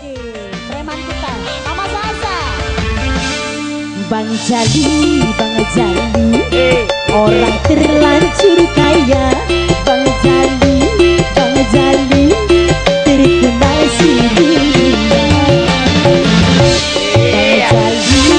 lagi preman kita Mama Salsa. Bang Jali, Bang Jali, orang terlanjur kaya. Bang Jali, Bang Jali, terkenal sedunia. Bang Jali,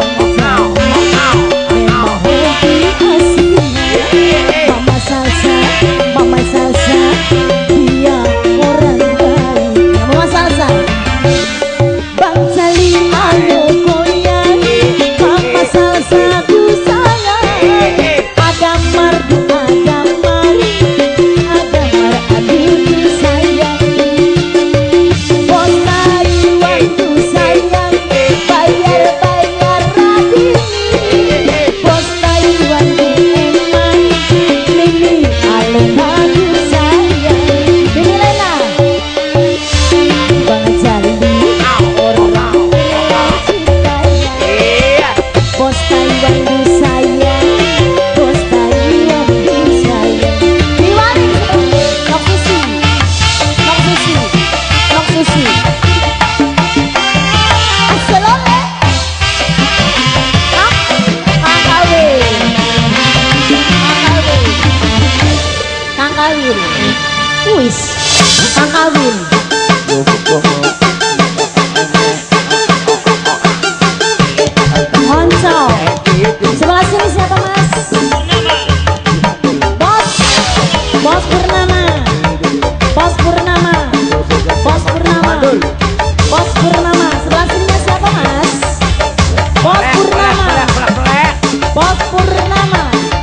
memang hobi aslinya. Mama Salsa, Mama Salsa, dia orang baik. Mama Salsa. Bang Jali, ayo goyang, Mama Salsa ku sayang. Ada merdu, ada mar, aduh ku sayang. Bos Taiwan ku sayang, bayar radini. Bos Taiwan ku emang, Mimi Alena ku sayang. Mimi Lena, Bang Jali, Bos Taiwan ku sayang, Bos Taiwan ku sayang. Diwari, Nok Susi, Nok Susi, Nok Susi. Asalole, Kang Kawin, Kang Kawin, wis, Kang Kawin. Honco, sebelah sini siapa mas? Bos, Bos Purnama, Bos Purnama, Bos Purnama, Bos Purnama. Sebelah sininya siapa mas? Bos Purnama, Bos Purnama.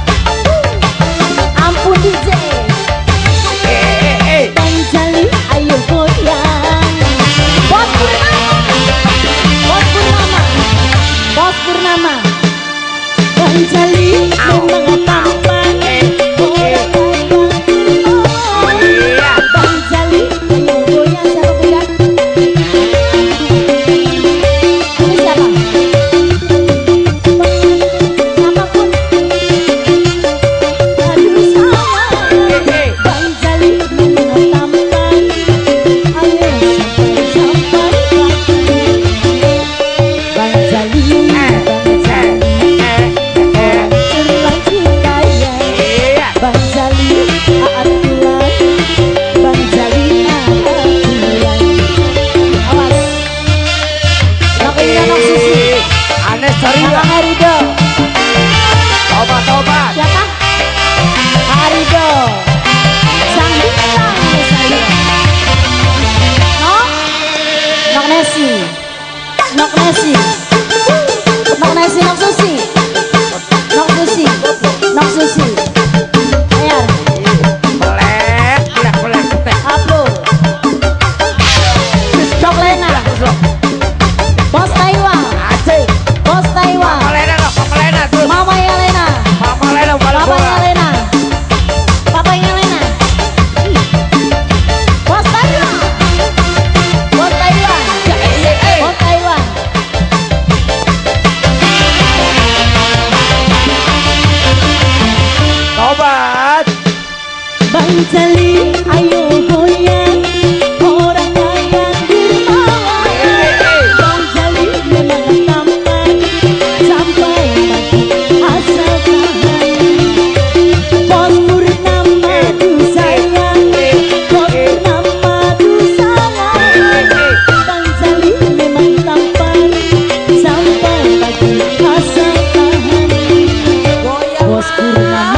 Ampun DJ. Bang Jali, ayo goyang. Bos Purnama, Bos Purnama, Bos Purnama. Bang Jali memang tampan orang kaya. Bang Jali, ayo goyang. Siapa goyang? Ini siapa? Siapapun. Aduh sayang. Bang Jali memang tampan. Ayo sampai. Bang Jali, Bang Jali, orang terlanjur kaya. Bang Jali, aturan. Bang Jali, aturan. Awas. Nok ini Nok Susi. Anes Saria. Kakak Harido. Tobat. Siapa? Kak Harido. Sang bintang saya. Nok? Nok Nesi. Nok Nesi. Nok Nesi, Nok Susi. Nok Susi. Nok Susi. Ayar. Pelek. Upload. Nok Lena. Bos Taiwan. Asik. Bos Taiwan. Mama Lena tuh. Mama Yelena. Mama Lena balik Papa bola. Yelena. Papa Yelena. Bos Taiwan. Bos Taiwan. Bos Taiwan. Tobat. Bang Jali, ayo goyang, orang kaya dermawan. Bang Jali memang tampan, sampai mati asal tahan. Bos Purnama ku sayang, Bos Purnama ku sayang. Bang Jali memang tampan, sampai mati asal tahan. Bos Purnama.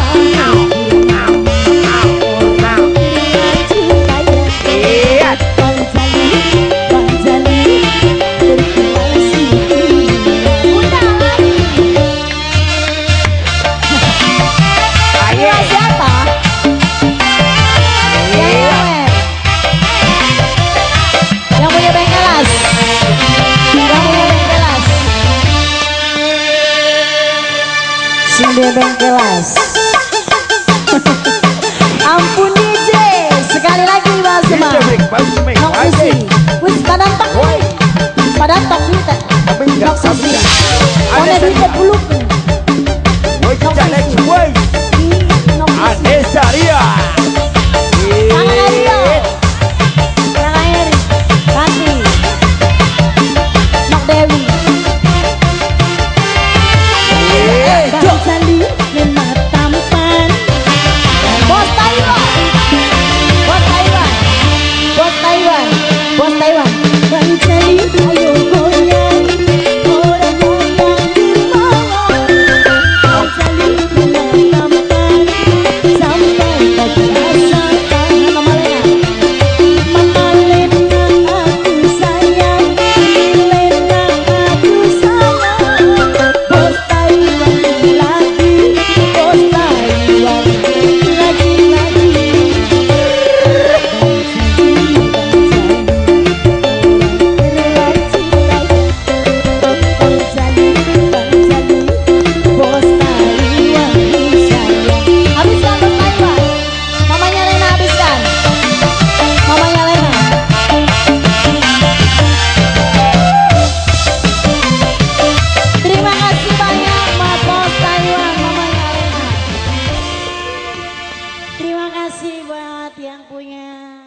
Dia bengkelas. Ampun DJ, sekali lagi Mas Sema. Nok Susi, wis pada tok, pada tok kita. Nok Susi, oleh duit puluk. Nok Susi, Anes Saria. Kang Ario, Kang Eri, Tati. Taiwan, bos Taiwan. Bang Jali, ayo goyang, orang goyang di bawah. Bang Jali menanamkan sampai pagi rasakan. Mama Lena aku sayang, Lena aku sayang. Bos Taiwan lagi, bos Taiwan lagi. Terima kasih buat yang punya.